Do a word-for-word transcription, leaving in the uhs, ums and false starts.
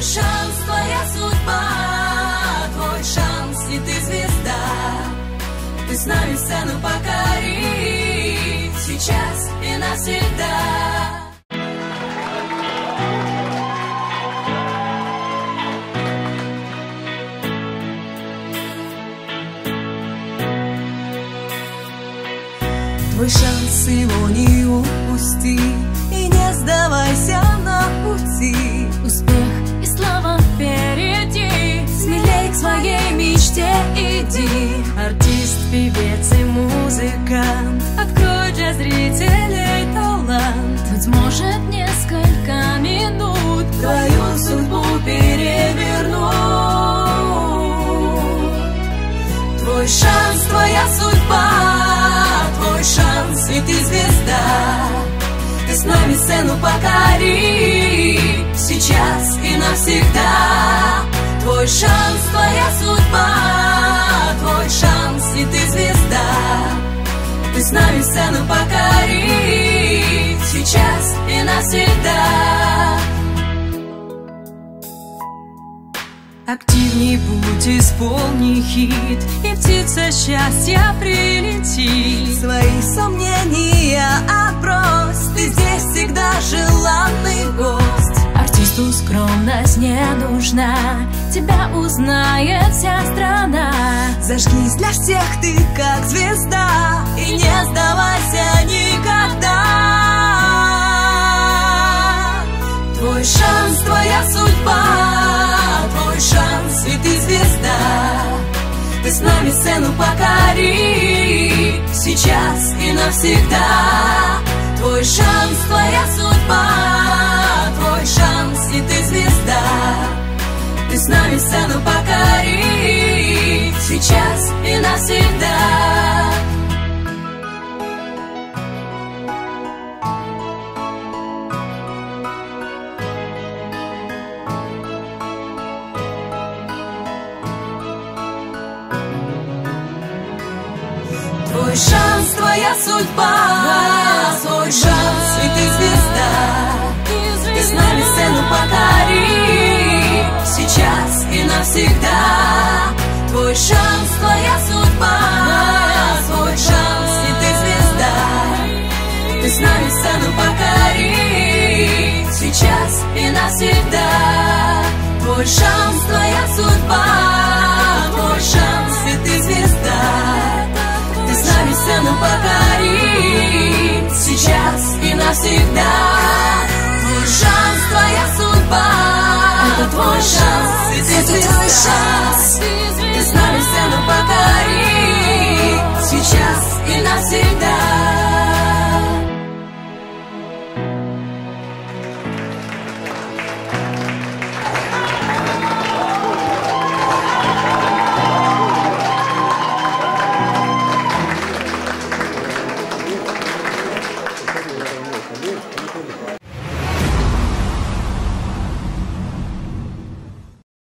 Твой шанс, твоя судьба, твой шанс, и ты звезда. Ты с нами сцену покори, сейчас и навсегда. Твой шанс, его не упусти, и не сдавайся на пути. Успех и слава впереди, смелей к своей мечте иди. Артист, певец и музыкант, открой для зрителей талант. быть может, несколько минут твою судьбу перевернут. Твой шанс, твоя судьба, твой шанс, и ты звезда. Ты с нами сцену покори, сейчас и навсегда. Твой шанс, твоя судьба, твой шанс, и ты звезда. Ты с нами сцену покори, сейчас и навсегда. Активней будь, исполни хит, и птица счастья прилетит. Свои сомнения отбрось, ты здесь всегда желанный гость. Артисту скромность не нужна, тебя узнает вся страна. Зажгись для всех ты как звезда, и не сдавайся никогда. Твой шанс, твоя судьба, твой шанс, и ты звезда. Ты с нами сцену покори, сейчас и навсегда. Твой шанс, твоя судьба, твой шанс, и ты звезда. Ты с нами сцену покори, сейчас и навсегда. Твой шанс, твоя судьба, твой шанс, и ты звезда. Ты с нами сцену покори, сейчас и навсегда. Твой шанс, твоя судьба, твой шанс, и ты звезда. Ты с нами сцену покори, сейчас и навсегда. Твой шанс, твоя судьба, твой шанс, и ты звезда. Ты с нами сцену покори, сейчас и навсегда. Твой шанс, твоя судьба, это твой шанс, и ты звезда. Ты с нами сцену покори, сейчас и навсегда.